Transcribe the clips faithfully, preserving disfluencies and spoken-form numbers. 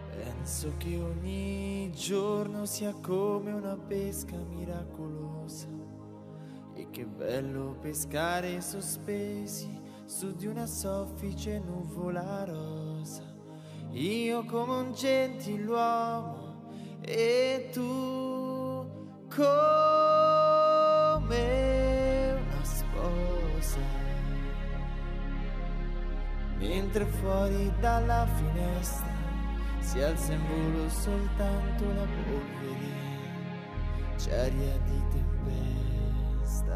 Penso che ogni giorno sia come una pesca miracolosa, e che bello pescare sospesi su di una soffice nuvola rosa. Io come un gentiluomo e tu come una sposa, mentre fuori dalla finestra si alza in volo soltanto la polvere, c'è aria di tempesta.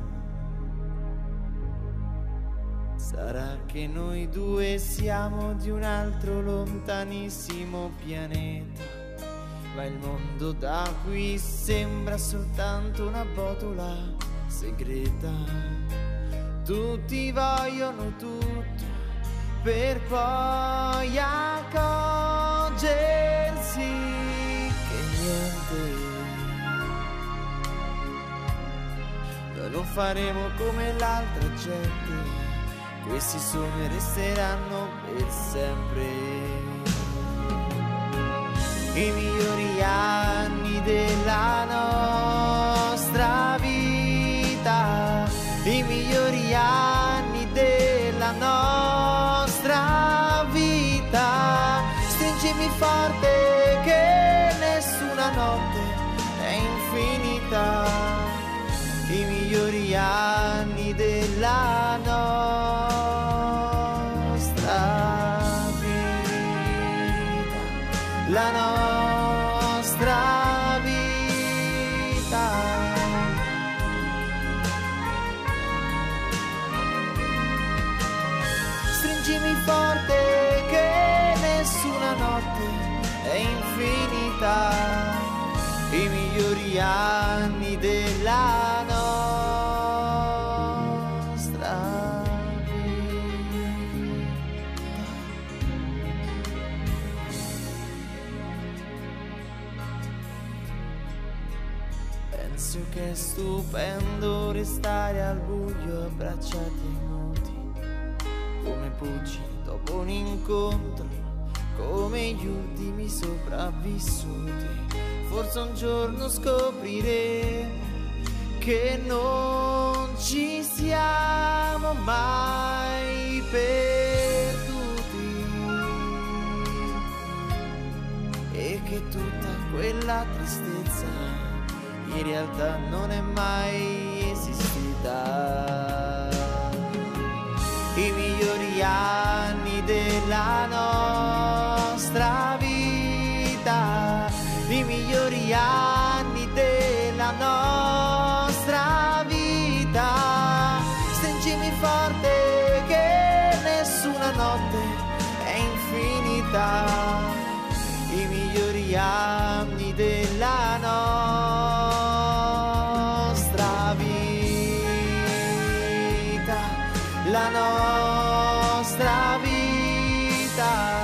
Sarà che noi due siamo di un altro lontanissimo pianeta, ma il mondo da qui sembra soltanto una botola segreta. Tutti vogliono tutto per poi accorgersi che niente. Noi non faremo come l'altra gente, questi sogni resteranno per sempre. I migliori anni della nostra vita, i migliori anni della nostra vita. Stringimi forte che nessuna notte è infinita, i migliori anni della nostra vita, la nostra vita. Stringimi forte che nessuna notte è infinita, i migliori anni della nostra vita. Penso che è stupendo restare al buio abbracciati ai nudi, come pugili dopo un incontro, come gli ultimi sopravvissuti. Forse un giorno scopriremo che non ci siamo mai perduti, e che tutta quella tristezza in realtà non è mai esistita. I migliori anni della nostra vita, i migliori anni della nostra vita. Stringimi forte che nessuna notte è infinita, i migliori anni della nostra vita, la nostra vita,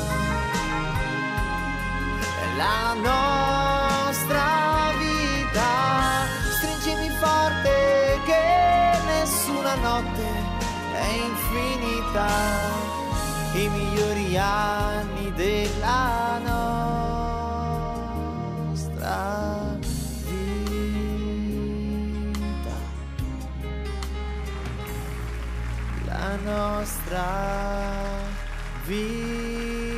la nostra vita. Stringimi forte che nessuna notte è infinita, i migliori anni della nostra vita, la nostra vita.